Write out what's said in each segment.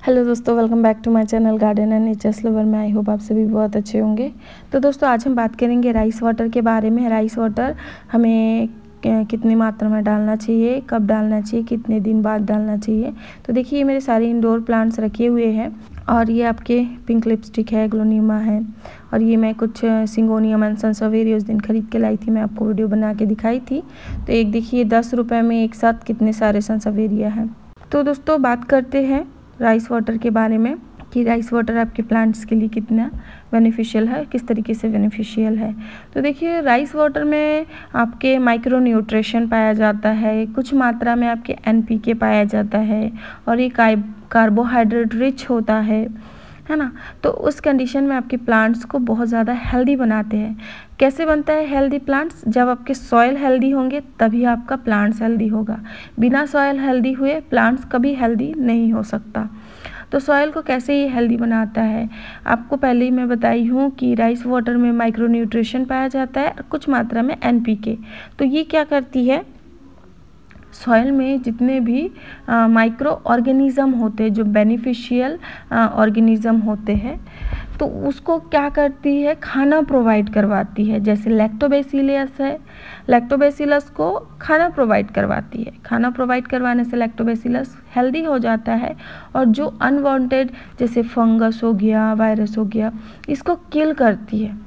Hello दोस्तों, welcome back to my channel garden and natures lover में। I hope आप सभी बहुत अच्छे होंगे। तो दोस्तों आज हम बात करेंगे राइस वाटर के बारे में। राइस वाटर हमें कितनी मात्रा में डालना चाहिए, कब डालना चाहिए, कितने दिन बाद डालना चाहिए। तो देखिए, ये मेरे सारे इंडोर प्लांट्स रखे हुए हैं और ये आपके पिंक लिपस्टिक है, ग्लोनिमा है, और ये मैं कुछ सिंगोनियम एंड सनसवेरिया उस दिन खरीद के लाई थी। मैं आपको वीडियो बना के दिखाई थी। तो एक देखिए 10 रुपये में एक साथ कितने सारे सनसवेरिया हैं। तो दोस्तों बात करते हैं राइस वाटर के बारे में कि राइस वाटर आपके प्लांट्स के लिए कितना बेनिफिशियल है, किस तरीके से बेनिफिशियल है। तो देखिए, राइस वाटर में आपके माइक्रो न्यूट्रिशन पाया जाता है, कुछ मात्रा में आपके NPK पाया जाता है और ये कार्बोहाइड्रेट रिच होता है ना। तो उस कंडीशन में आपके प्लांट्स को बहुत ज़्यादा हेल्दी बनाते हैं। कैसे बनता है हेल्दी प्लांट्स? जब आपके सॉइल हेल्दी होंगे तभी आपका प्लांट्स हेल्दी होगा। बिना सॉइल हेल्दी हुए प्लांट्स कभी हेल्दी नहीं हो सकता। तो सॉइल को कैसे ये हेल्दी बनाता है, आपको पहले ही मैं बताई हूँ कि राइस वाटर में माइक्रो न्यूट्रिशन पाया जाता है और कुछ मात्रा में NPK। तो ये क्या करती है, सॉइल में जितने भी माइक्रो ऑर्गेनिज़म होते हैं, जो बेनिफिशियल ऑर्गेनिज़म होते हैं, तो उसको क्या करती है, खाना प्रोवाइड करवाती है। जैसे लैक्टोबैसिलस है, लैक्टोबैसिलस को खाना प्रोवाइड करवाती है। खाना प्रोवाइड करवाने से लैक्टोबैसिलस हेल्दी हो जाता है और जो अनवांटेड जैसे फंगस हो गया, वायरस हो गया, इसको किल करती है।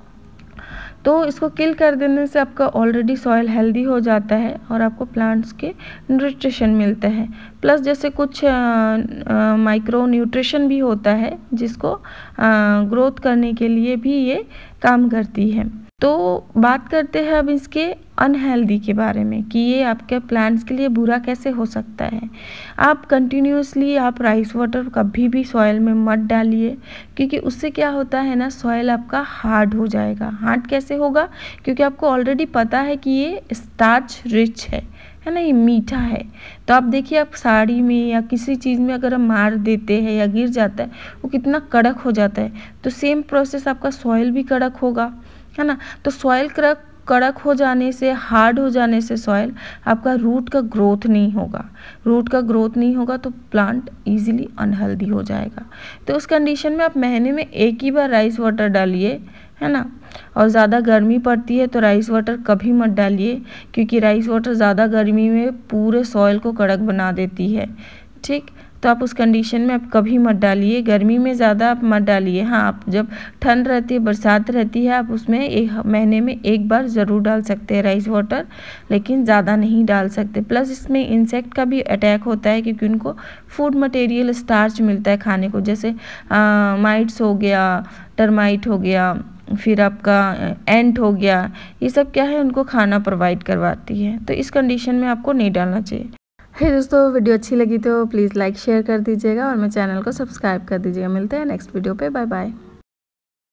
तो इसको किल कर देने से आपका ऑलरेडी सॉइल हेल्दी हो जाता है और आपको प्लांट्स के न्यूट्रिशन मिलते हैं। प्लस जैसे कुछ माइक्रो न्यूट्रिशन भी होता है जिसको ग्रोथ करने के लिए भी ये काम करती है। तो बात करते हैं अब इसके अनहेल्दी के बारे में कि ये आपके प्लांट्स के लिए बुरा कैसे हो सकता है। आप कंटिन्यूसली आप राइस वाटर कभी भी सॉइल में मत डालिए, क्योंकि उससे क्या होता है ना, सॉइल आपका हार्ड हो जाएगा। हार्ड कैसे होगा? क्योंकि आपको ऑलरेडी पता है कि ये स्टार्च रिच है ना, ये मीठा है। तो आप देखिए, आप साड़ी में या किसी चीज़ में अगर हम मार देते हैं या गिर जाता है, वो कितना कड़क हो जाता है। तो सेम प्रोसेस आपका सॉइल भी कड़क होगा, है ना। तो सॉइल कड़क हो जाने से, हार्ड हो जाने से सॉइल, आपका रूट का ग्रोथ नहीं होगा। रूट का ग्रोथ नहीं होगा तो प्लांट इजीली अनहेल्दी हो जाएगा। तो उस कंडीशन में आप महीने में एक ही बार राइस वाटर डालिए, है ना। और ज़्यादा गर्मी पड़ती है तो राइस वाटर कभी मत डालिए, क्योंकि राइस वाटर ज़्यादा गर्मी में पूरे सॉइल को कड़क बना देती है। ठीक, तो आप उस कंडीशन में आप कभी मत डालिए। गर्मी में ज़्यादा आप मत डालिए। हाँ, आप जब ठंड रहती है, बरसात रहती है, आप उसमें एक महीने में एक बार ज़रूर डाल सकते हैं राइस वाटर, लेकिन ज़्यादा नहीं डाल सकते। प्लस इसमें इंसेक्ट का भी अटैक होता है, क्योंकि उनको फूड मटेरियल स्टार्च मिलता है खाने को। जैसे माइट्स हो गया, टर्माइट हो गया, फिर आपका एंट हो गया, ये सब क्या है, उनको खाना प्रोवाइड करवाती है। तो इस कंडीशन में आपको नहीं डालना चाहिए। दोस्तों, वीडियो अच्छी लगी तो प्लीज़ लाइक शेयर कर दीजिएगा और मेरे चैनल को सब्सक्राइब कर दीजिएगा। मिलते हैं नेक्स्ट वीडियो पे। Bye bye.